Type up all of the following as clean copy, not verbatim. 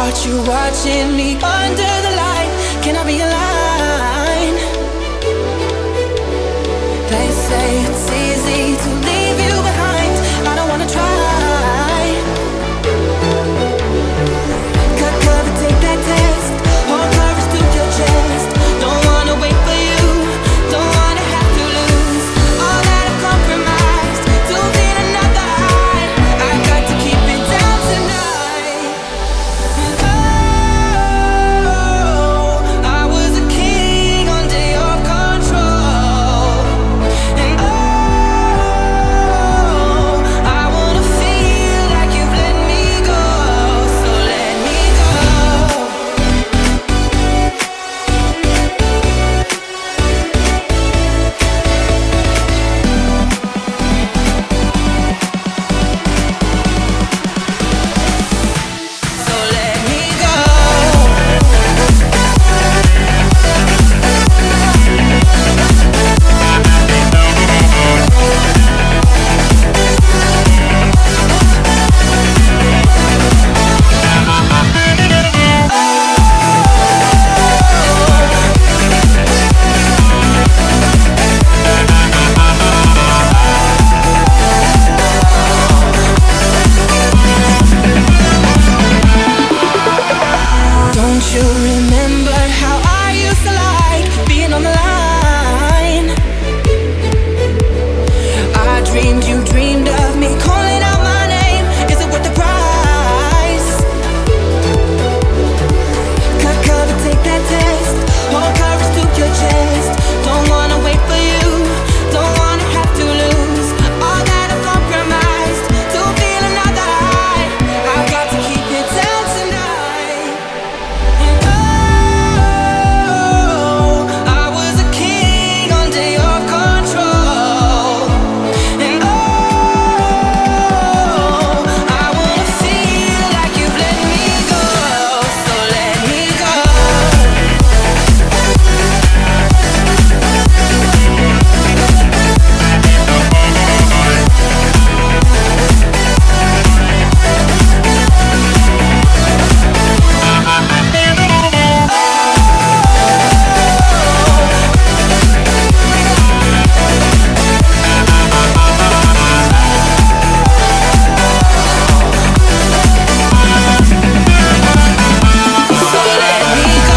Watch you watching me under the light. Can I be a line? They say it's easy to leave you behind. I don't wanna try. Cut cover, take that test. Hold courage to your chest. Don't wanna wait for you. Don't wanna have to lose all that I've compromised to feel another high. I got to keep it down tonight. I was a king under your control. And I wanna feel like you've let me go. So let me go. So let me go. Don't you remember how I used to like being on the line? I dreamed you dreamed of me calling out my name. Is it worth the price? Cut cover, take that test. Hold courage to your chest. Don't wanna wait for you. Don't wanna have to lose all that I've compromised to feel another high. I've got to keep it down tonight. I was a king under your control. And I wanna feel like you've let me go. So let me go. So let me go.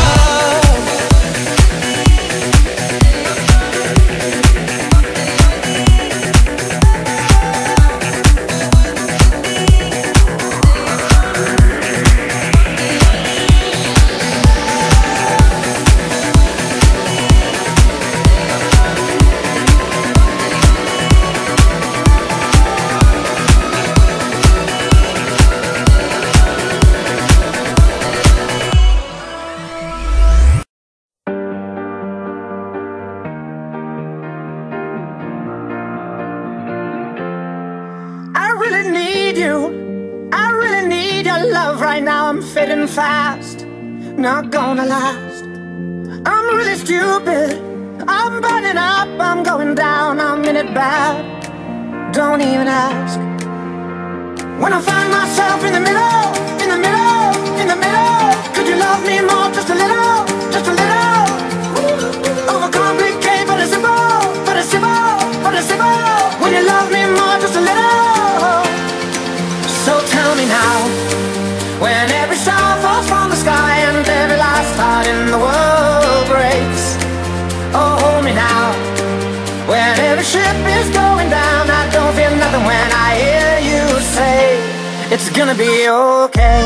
I really need you. I really need your love right now. I'm fading fast, not gonna last. I'm really stupid. I'm burning up, I'm going down, I'm in it bad. Don't even ask. When I find myself in the middle, in the middle, in the middle, could you love me more, just a little, just a little? Overcomplicate, but it's simple, but it's simple, but it's simple. When you love me more, just a little. So tell me now, when every star falls from the sky and every last heart in the world breaks. Oh, hold me now, when every ship is going down. I don't feel nothing when I hear you say, it's gonna be okay.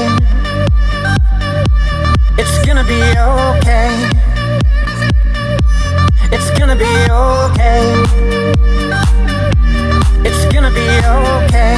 It's gonna be okay. It's gonna be okay. It's gonna be okay.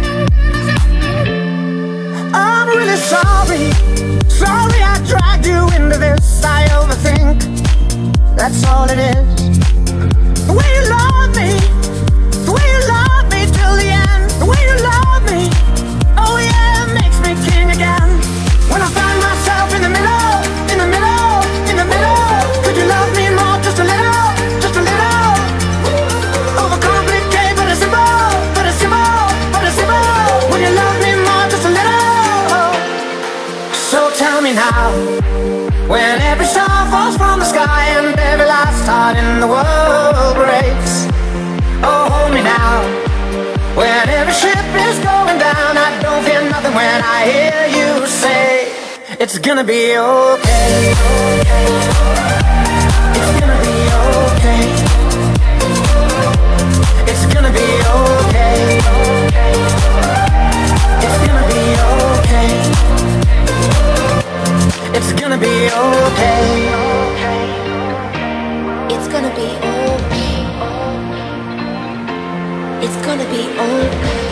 I'm really sorry. Sorry I dragged you into this. I overthink. That's all it is. The way you love me, the way you love me till the end, the way you love me, oh yeah, it makes me king again. When I find myself in the middle, in the middle, in the middle, could you love me more, just a little, just a little? Overcomplicate, but it's simple, but it's simple, but it's simple. When you love me more, just a little. So me now. When every star falls from the sky and every last heart in the world breaks. Oh, hold me now. When every ship is going down, I don't fear nothing when I hear you say, it's gonna be okay. It's gonna be okay. It's gonna be okay. It's gonna be okay. It's gonna be okay. It's gonna be okay. It's gonna be okay.